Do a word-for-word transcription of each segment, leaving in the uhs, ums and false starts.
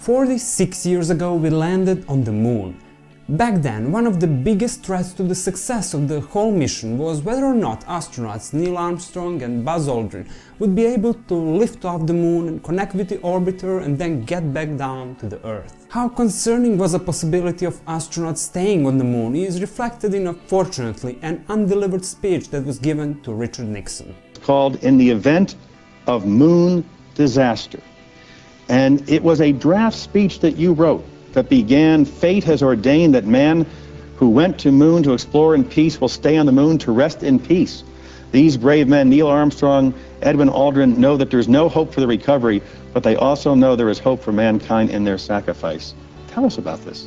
forty-six years ago we landed on the moon. Back then, one of the biggest threats to the success of the whole mission was whether or not astronauts Neil Armstrong and Buzz Aldrin would be able to lift off the moon and connect with the orbiter and then get back down to the Earth. How concerning was the possibility of astronauts staying on the moon is reflected in, unfortunately, an undelivered speech that was given to Richard Nixon. It's called "In the Event of Moon Disaster." And it was a draft speech that you wrote that began, "Fate has ordained that man who went to moon to explore in peace will stay on the moon to rest in peace. These brave men, Neil Armstrong, Edwin Aldrin, know that there's no hope for the recovery, but they also know there is hope for mankind in their sacrifice." Tell us about this.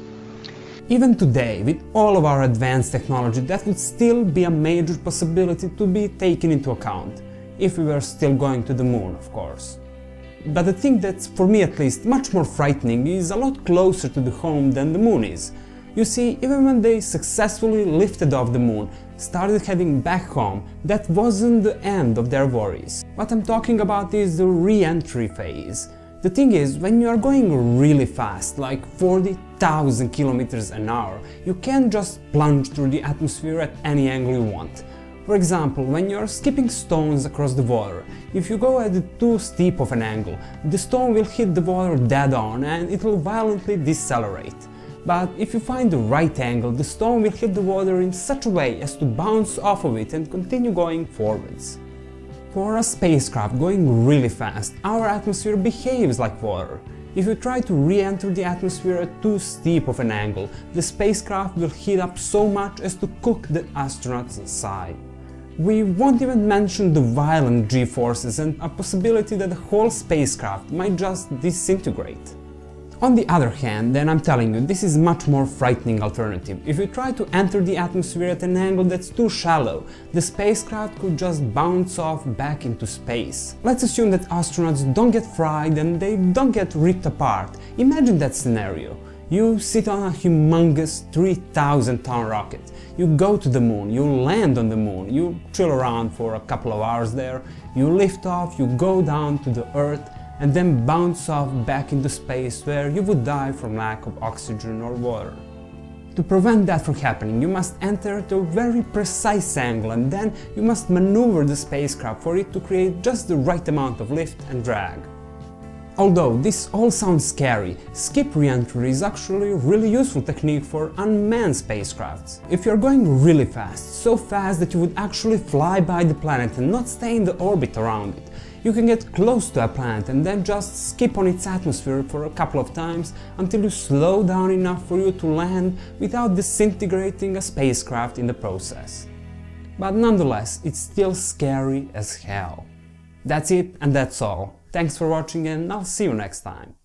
Even today, with all of our advanced technology, that would still be a major possibility to be taken into account, if we were still going to the moon, of course. But the thing that's, for me at least, much more frightening is a lot closer to the home than the moon is. You see, even when they successfully lifted off the moon, started heading back home, that wasn't the end of their worries. What I'm talking about is the re-entry phase. The thing is, when you are going really fast, like forty thousand kilometers an hour, you can't just plunge through the atmosphere at any angle you want. For example, when you're skipping stones across the water, if you go at too steep of an angle, the stone will hit the water dead on and it will violently decelerate. But if you find the right angle, the stone will hit the water in such a way as to bounce off of it and continue going forwards. For a spacecraft going really fast, our atmosphere behaves like water. If you try to re-enter the atmosphere at too steep of an angle, the spacecraft will heat up so much as to cook the astronauts inside. We won't even mention the violent G-forces and a possibility that the whole spacecraft might just disintegrate. On the other hand, then I'm telling you, this is much more frightening alternative. If you try to enter the atmosphere at an angle that's too shallow, the spacecraft could just bounce off back into space. Let's assume that astronauts don't get fried and they don't get ripped apart. Imagine that scenario. You sit on a humongous three thousand ton rocket, you go to the moon, you land on the moon, you chill around for a couple of hours there, you lift off, you go down to the Earth, and then bounce off back into space where you would die from lack of oxygen or water. To prevent that from happening, you must enter at a very precise angle and then you must maneuver the spacecraft for it to create just the right amount of lift and drag. Although this all sounds scary, skip re-entry is actually a really useful technique for unmanned spacecrafts. If you're going really fast, so fast that you would actually fly by the planet and not stay in the orbit around it, you can get close to a planet and then just skip on its atmosphere for a couple of times until you slow down enough for you to land without disintegrating a spacecraft in the process. But nonetheless, it's still scary as hell. That's it and that's all. Thanks for watching and I'll see you next time.